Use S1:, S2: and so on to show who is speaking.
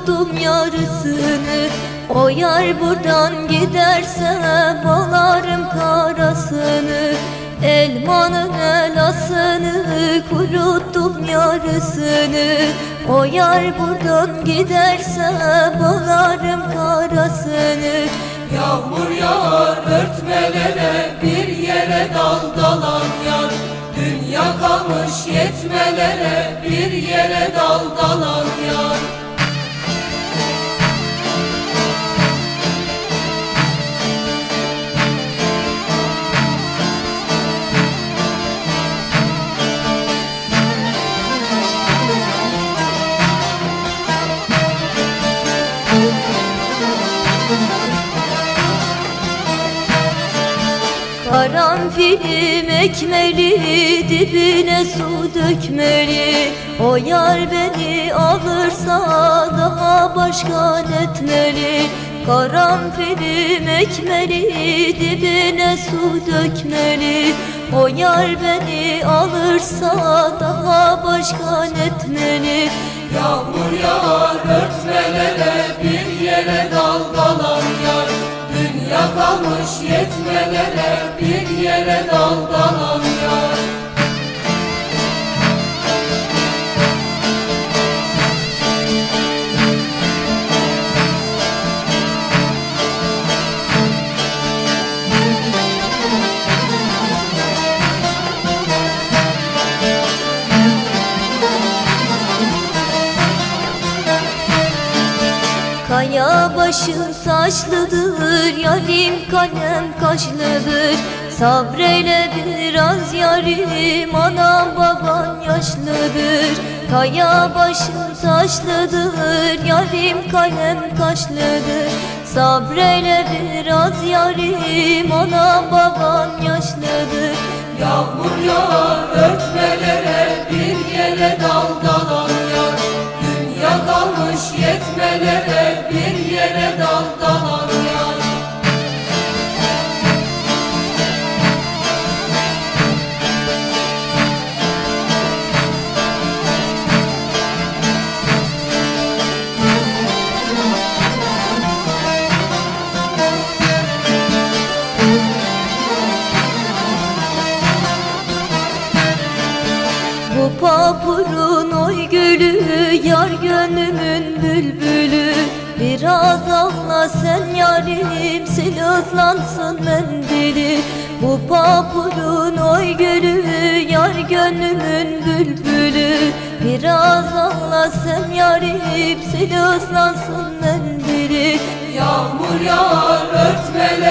S1: kuruttum yarısını. O yar buradan giderse bağlarım karasını. Elmanın elasını kuruttum yarısını. O yar buradan giderse bağlarım karasını.
S2: Yağmur yağar örtmelere, bir yere daldalan yar. Dünya kalmış yetmelere, bir yere daldalan yar.
S1: Karanfilim ekmeli, dibine su dökmeli. O yar beni alırsa daha başka etmeli. Karanfilim ekmeli, dibine su dökmeli. O yar beni alırsa daha başka etmeli.
S2: Yağmur yağar örtmelere, bir yere daldalan yar. Dünya kalmış yetmelere, bir yere daldalan yar.
S1: Kaya başın taşlıdır, yarim kalem kaşlıdır. Sabreyle biraz yarim, anam baban yaşlıdır. Kaya başın taşlıdır, yarim kalem kaşlıdır. Sabreyle biraz yarim, anam baban yaşlıdır.
S2: Yağmur yağar örtmelere, bir yere daldalan yar. Dünya kalmış yetmelere, bir yere daldalan yar.
S1: Bu papurun oy gülü, yar gönlümün bülbülü. Biraz ağla sen yarim, sil ıslansın mendili. Bu papurun oy gülü, yar gönlümün bülbülü. Biraz ağla sen yarim, sil ıslansın mendili.
S2: Yağmur yağar örtmelere,